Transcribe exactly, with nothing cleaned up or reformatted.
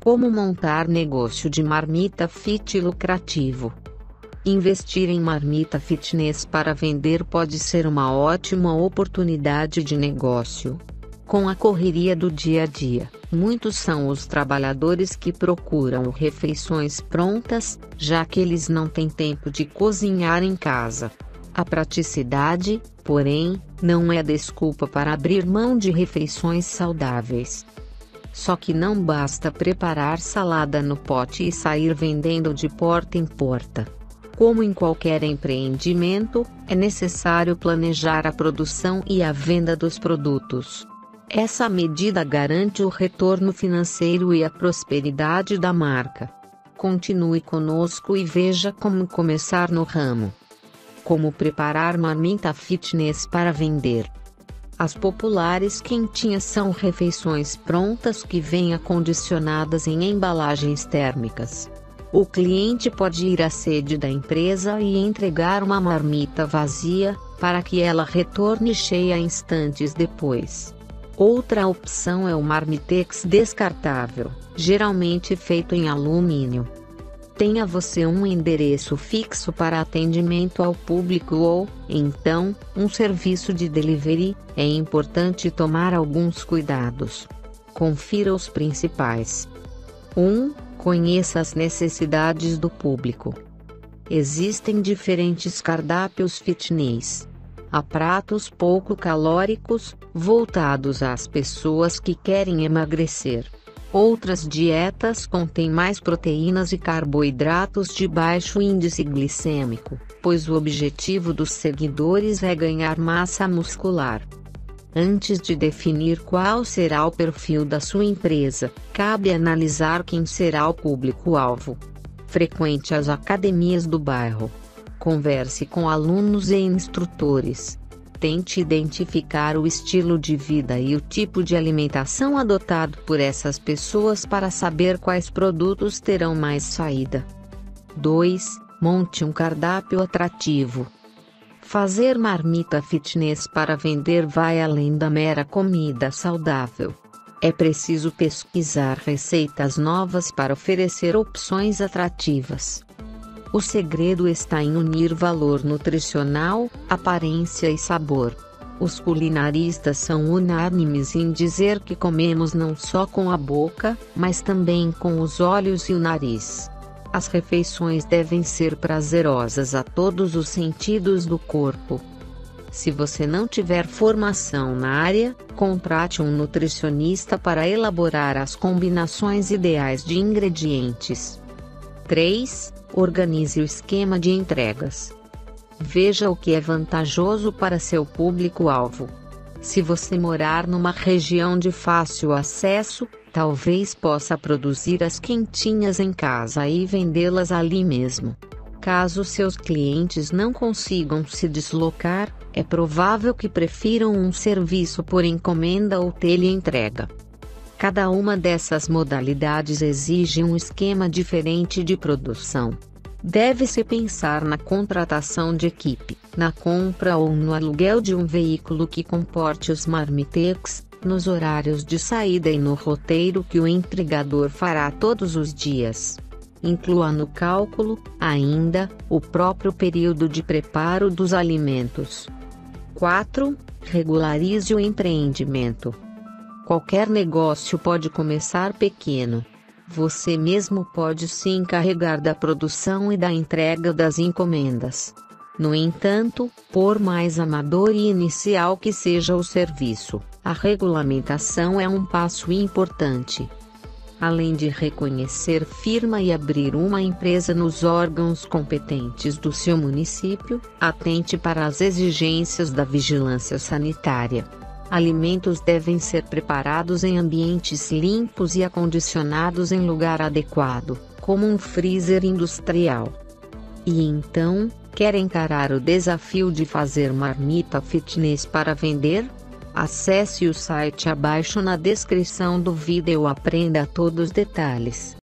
Como montar negócio de marmita fit lucrativo? Investir em marmita fitness para vender pode ser uma ótima oportunidade de negócio. Com a correria do dia a dia, muitos são os trabalhadores que procuram refeições prontas, já que eles não têm tempo de cozinhar em casa. A praticidade, porém, não é desculpa para abrir mão de refeições saudáveis. Só que não basta preparar salada no pote e sair vendendo de porta em porta. Como em qualquer empreendimento, é necessário planejar a produção e a venda dos produtos. Essa medida garante o retorno financeiro e a prosperidade da marca. Continue conosco e veja como começar no ramo. Como preparar marmita fitness para vender? As populares quentinhas são refeições prontas que vêm acondicionadas em embalagens térmicas. O cliente pode ir à sede da empresa e entregar uma marmita vazia, para que ela retorne cheia instantes depois. Outra opção é o marmitex descartável, geralmente feito em alumínio. Tenha você um endereço fixo para atendimento ao público ou, então, um serviço de delivery, é importante tomar alguns cuidados. Confira os principais. um. Conheça as necessidades do público. Existem diferentes cardápios fitness. Há pratos pouco calóricos, voltados às pessoas que querem emagrecer. Outras dietas contêm mais proteínas e carboidratos de baixo índice glicêmico, pois o objetivo dos seguidores é ganhar massa muscular. Antes de definir qual será o perfil da sua empresa, cabe analisar quem será o público-alvo. Frequente as academias do bairro. Converse com alunos e instrutores. Tente identificar o estilo de vida e o tipo de alimentação adotado por essas pessoas para saber quais produtos terão mais saída. dois. Monte um cardápio atrativo. Fazer marmita fitness para vender vai além da mera comida saudável. É preciso pesquisar receitas novas para oferecer opções atrativas. O segredo está em unir valor nutricional, aparência e sabor. Os culinaristas são unânimes em dizer que comemos não só com a boca, mas também com os olhos e o nariz. As refeições devem ser prazerosas a todos os sentidos do corpo. Se você não tiver formação na área, contrate um nutricionista para elaborar as combinações ideais de ingredientes. três. Organize o esquema de entregas. Veja o que é vantajoso para seu público-alvo. Se você morar numa região de fácil acesso, talvez possa produzir as quentinhas em casa e vendê-las ali mesmo. Caso seus clientes não consigam se deslocar, é provável que prefiram um serviço por encomenda ou teleentrega. Cada uma dessas modalidades exige um esquema diferente de produção. Deve-se pensar na contratação de equipe, na compra ou no aluguel de um veículo que comporte os marmitex, nos horários de saída e no roteiro que o entregador fará todos os dias. Inclua no cálculo, ainda, o próprio período de preparo dos alimentos. quatro. Regularize o empreendimento. Qualquer negócio pode começar pequeno. Você mesmo pode se encarregar da produção e da entrega das encomendas. No entanto, por mais amador e inicial que seja o serviço, a regulamentação é um passo importante. Além de reconhecer firma e abrir uma empresa nos órgãos competentes do seu município, atente para as exigências da vigilância sanitária. Alimentos devem ser preparados em ambientes limpos e acondicionados em lugar adequado, como um freezer industrial. E então, quer encarar o desafio de fazer marmita fitness para vender? Acesse o site abaixo na descrição do vídeo e aprenda todos os detalhes.